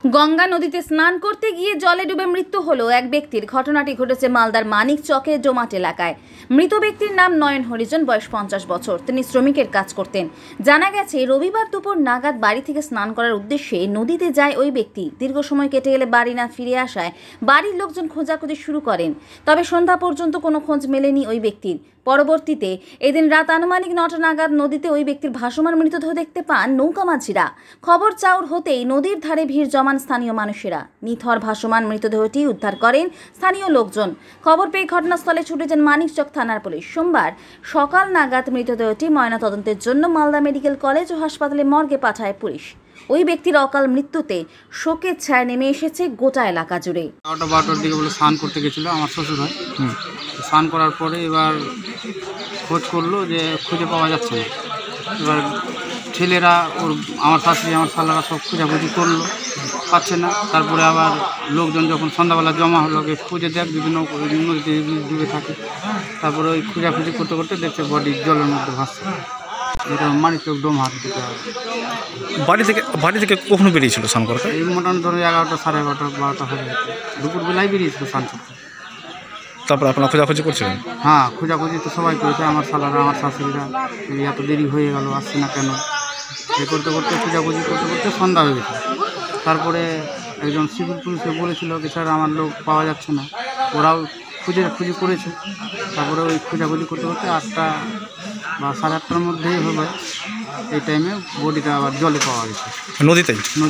গঙ্গা নদীতে স্নান করতে গিয়ে জলে ডুবে মৃত্যু হলো এক ব্যক্তির। ঘটনাটি ঘটেছে মালদার মানিকচকে ডোমাট এলাকায়। মৃত ব্যক্তির নাম নয়ন হরিজন, বয়স 50 বছর। তিনি শ্রমিকের কাজ করতেন। জানা গেছে রবিবার দুপুর নাগাদ বাড়ি থেকে স্নান করার উদ্দেশ্যে নদীতে যায় ওই ব্যক্তি। দীর্ঘ সময় কেটে গেলে বাড়ি না ফিরে আসায় বাড়ির লোকজন খোঁজাখুঁজি শুরু করেন। তবে সন্ধ্যা পর্যন্ত কোনো খোঁজ মেলেনি ওই ব্যক্তির। পরবর্তীতে এদিন রাত আনুমানিক 9টা নাগাদ নদীতে ওই ব্যক্তির ভাসমান মৃতদেহ দেখতে পান নৌকামাঝিরা। খবর চাউর হতেই নদীর ধারে ভিড় জমান স্থানীয় মানুষেরা। নিথর ভাসমান মৃতদেহটি উদ্ধার করেন স্থানীয় লোকজন। খবর পেয়ে ঘটনাস্থলে ছুটে যান মানিকচক থানার পুলিশ। সোমবার সকাল নাগাদ মৃতদেহটি ময়নাতদন্তের জন্য মালদা মেডিকেল কলেজ ও হাসপাতালে মর্গে পাঠায় পুলিশ। ওই ব্যক্তির অকাল মৃত্যুতে শোকের ছায়া নেমে এসেছে গোটা এলাকা জুড়ে। 12টার দিকে বলে স্নান করতে গেছিলো আমার শ্বশুর হয়। স্নান করার পরে এবার খোঁজ করলো যে খুঁজে পাওয়া যাচ্ছে না। এবার ছেলেরা আমার শাশুড়ি আমার শালারা সব খোঁজাখুঁজি করলো, পাচ্ছে না। তারপরে আবার লোকজন যখন সন্ধ্যাবেলা জমা হলো খুঁজে দেখ বিভিন্ন নদীতে ডুবে থাকে। তারপরে ওই খোঁজাখুঁজি করতে করতে দেখছে বডি জলের মধ্যে ভাসছে। এটা মানিকচক ডোমাট দিতে হবে। বাড়ি থেকে কখনো বেরিয়েছিল স্নান করতে? এই মোটামুটি ধরো 11টা, 11:30, 12টা হয়ে গেছে। দুপুরবেলায় বেরিয়েছিল স্নান করতে। তারপর আপনারা খোঁজাখুঁজি করছিলেন? হ্যাঁ, খোঁজাখুঁজি তো সবাই করেছে, আমার শালারা আমার শাশুড়িরা। এত দেরি হয়ে গেল, আসছে না কেন, এ করতে করতে খোঁজাখুঁজি করতে করতে সন্ধ্যা হয়ে গেছে। তারপরে একজন সিভিল পুলিশকে বলেছিল কি স্যার আমার লোক পাওয়া যাচ্ছে না। ওরাও খুঁজি করেছে। তারপরে ওই খোঁজাখুঁজি করতে করতে 8টা বা 8:30টার মধ্যেই হবে। এই টাইমে বডিটা আবার জলে পাওয়া গেছে। নদীতে?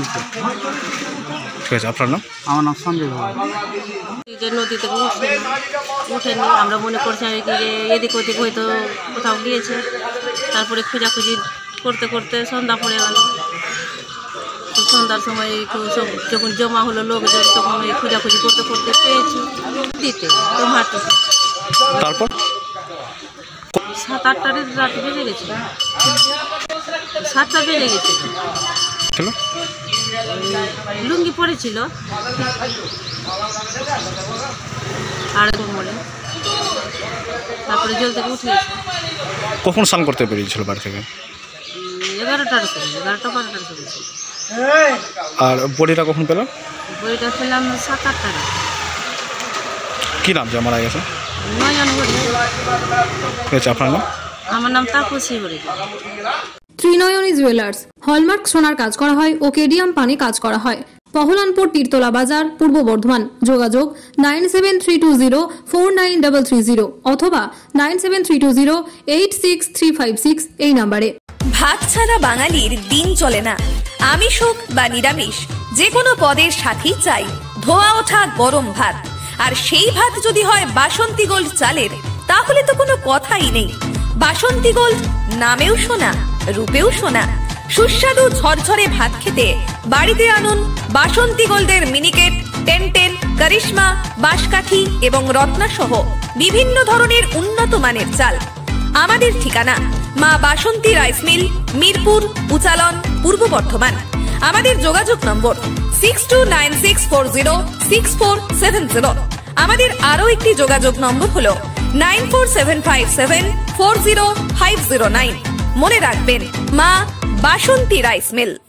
ঠিক আছে, আপনার নাম? আমার নাম সঞ্জয় বাবু। যে নদী থেকে উঠেনি, আমরা মনে করছি যে এদিক ওদিক হয়তো কোথাও গিয়েছে। তারপরে খোঁজাখুঁজি করতে করতে সন্ধ্যা পড়ে গেল। তো সন্ধ্যার সময় সব যখন জমা হলো লোকজন, তখন ওই খোঁজাখুঁজি করতে করতে পেয়েছি দিতে ডোমাটে। তারপর 7-8টার রাত বেজে গেছিল, 7টা বেজে গেছিল। লুঙ্গি পরেছিল আর বলে তারপরে জল থেকে উঠে গেছে। কখন স্নান করতে বেরিয়েছিল বাড়ি থেকে? 11টার সময়, 11টা-12টার সময়। আর বডিটা কখন পেলাম? বইটা পেলাম 7-8টার। কি নাম যে মারা গেছে? নয়ন হরিজন। ঠিক আছে, আপনার নাম? আমার নাম তাপসী হরিজন। ত্রিনয়নী জুয়েলার্স হলমার্ক সোনার কাজ করা হয় ও কেডিয়াম পানি কাজ করা হয়। পহলানপুর তীরতলা বাজার, পূর্ব বর্ধমান। যোগাযোগ 9732049330 অথবা 9732086356 এই নাম্বারে। ভাত ছাড়া বাঙালির দিন চলে না। আমিষ হোক বা নিরামিষ, যে কোনো পদের সাথেই চাই ধোয়া ওঠা গরম ভাত। আর সেই ভাত যদি হয় বাসন্তী গোল্ড চালের, তাহলে তো কোনো কথাই নেই। বাসন্তী গোল্ড নামেও শোনা, রূপেও শোনা। সুস্বাদু ঝরঝরে ভাত খেতে বাড়িতে আনুন বাসন্তী গোল্ডের মিনিকেট, 1010, করিশ্মা, বাঁশকাঠি এবং রত্না সহ বিভিন্ন ধরনের উন্নত মানের চাল। আমাদের ঠিকানা মা বাসন্তী রাইস মিল, মিরপুর, উচালন, পূর্ব বর্ধমান। আমাদের যোগাযোগ নম্বর 6296406470। আমাদের আরও একটি যোগাযোগ নম্বর হল 9475740509। মনে রাখবেন, মা বাসন্তী রাইস মিল।